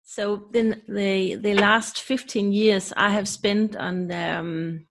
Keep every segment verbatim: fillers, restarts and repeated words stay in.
So then the the last fifteen years I have spent on um,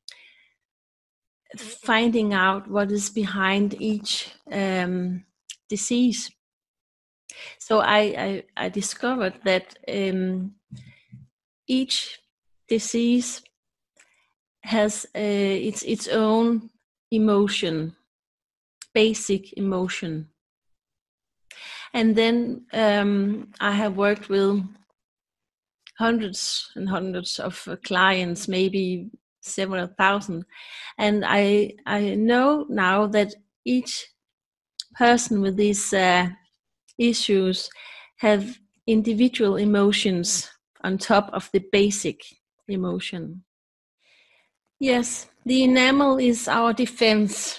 finding out what is behind each um, disease. So I, I, I discovered that um, each disease has uh, its its own emotion, basic emotion. And then um, I have worked with hundreds and hundreds of uh, clients, maybe several thousand, and I I know now that each person with these uh, issues have individual emotions on top of the basic emotion. Yes, the enamel is our defense.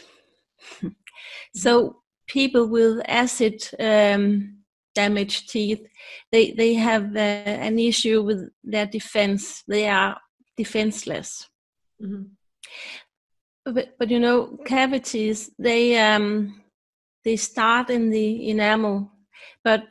So people with acid um, damaged teeth, they, they have uh, an issue with their defense. They are defenseless. Mm-hmm. But, but you know, cavities, they um, they start in the enamel, but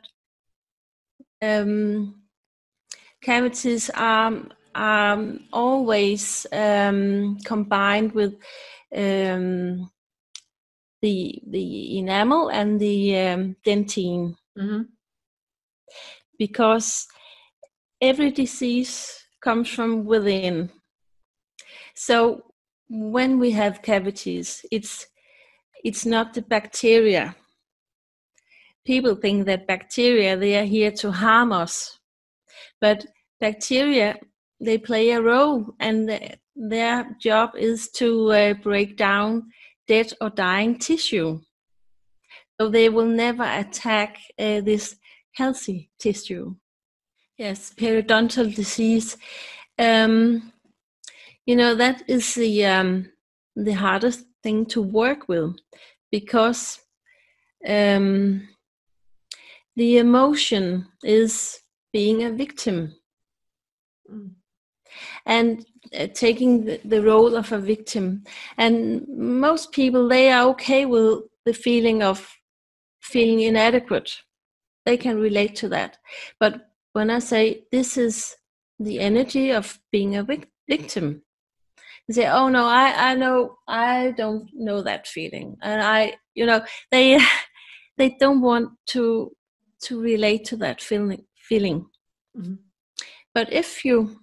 um, cavities are, are always um, combined with um, the the enamel and the um, dentine, mm-hmm. because every disease comes from within. So when we have cavities, it's it's not the bacteria. People think that bacteria, they are here to harm us, but bacteria, they play a role, and their job is to uh, break down dead or dying tissue. So they will never attack uh, this healthy tissue. Yes, periodontal disease. Um, you know, that is the um, the hardest thing to work with, because um, the emotion is being a victim. Mm. And uh, taking the, the role of a victim. And most people, they are okay with the feeling of feeling inadequate. They can relate to that. But when I say this is the energy of being a vic- victim, they say, oh no, I, I know, I don't know that feeling. And I, you know, they they don't want to to relate to that feeling. feeling. Mm-hmm. But if you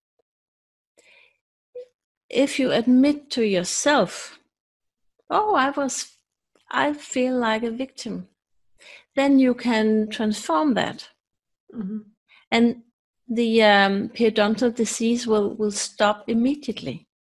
if you admit to yourself, oh, I was, I feel like a victim, then you can transform that. Mm-hmm. And the um, periodontal disease will, will stop immediately.